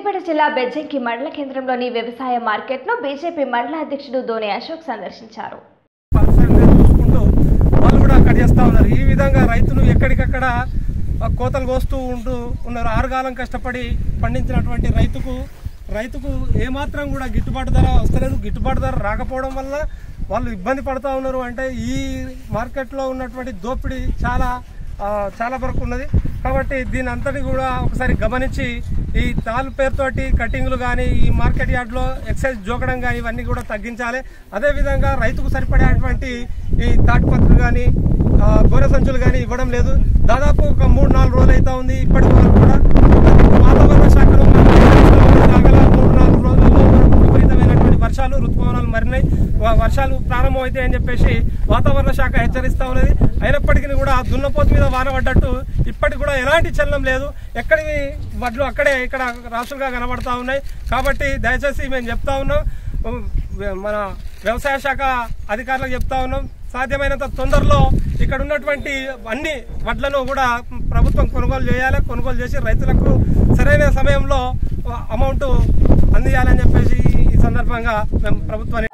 సిద్దిపేట జిల్లా బెజ్జంకి మండల కేంద్రంలోని వ్యవసాయ మార్కెట్ను బీజేపీ మండల అధ్యక్షుడు దోని అశోక్ సందర్శించారు. వాళ్ళు కూడా అక్కడ చేస్తా ఉన్నారు. ఈ విధంగా రైతులు ఎక్కడికక్కడ కోతలు కోస్తూ ఉన్నారు. ఆరుగాలం కష్టపడి పండించినటువంటి రైతుకు ఏమాత్రం కూడా గిట్టుబాటు ధర వస్తలేదు. గిట్టుబాటు ధర రాకపోవడం వల్ల వాళ్ళు ఇబ్బంది పడుతూ ఉన్నారు. అంటే ఈ మార్కెట్లో ఉన్నటువంటి దోపిడీ చాలా వరకు ఉన్నది. కాబట్టి దీని అంతటి కూడా ఒకసారి గమనించి ఈ తాల్ పేరుతోటి కటింగ్లు కానీ ఈ మార్కెట్ యార్డ్లో ఎక్సైజ్ జోకడం కానీ ఇవన్నీ కూడా తగ్గించాలి. అదేవిధంగా రైతుకు సరిపడేటువంటి ఈ తాటిపత్రులు కానీ గోనె సంచులు కానీ ఇవ్వడం లేదు. దాదాపు ఒక 3-4 రోజులు అవుతా ఉంది. ఇప్పటి వరకు కూడా వాతావరణ శాఖలో 3-4 రోజుల్లో విపరీతమైనటువంటి వర్షాలు ఋతుపవనాలు మరినాయి. వర్షాలు ప్రారంభమవుతాయి అని చెప్పేసి వాతావరణ శాఖ హెచ్చరిస్తూ ఉన్నది. అయినప్పటికీ కూడా దున్నపోతు మీద వాన పడ్డట్టు ఇప్పటికి కూడా ఎలాంటి చలనం లేదు. ఎక్కడి వడ్లు అక్కడే ఇక్కడ రాసులుగా కనబడతా ఉన్నాయి. కాబట్టి దయచేసి మేము చెప్తా ఉన్నాం, మన వ్యవసాయ శాఖ అధికారులకు చెప్తా ఉన్నాం, సాధ్యమైనంత తొందరలో ఇక్కడ ఉన్నటువంటి అన్ని వడ్లను కూడా ప్రభుత్వం కొనుగోలు చేయాలి. కొనుగోలు చేసి రైతులకు సరైన సమయంలో అమౌంట్ అందియాలని చెప్పేసి ఈ సందర్భంగా మేము ప్రభుత్వాన్ని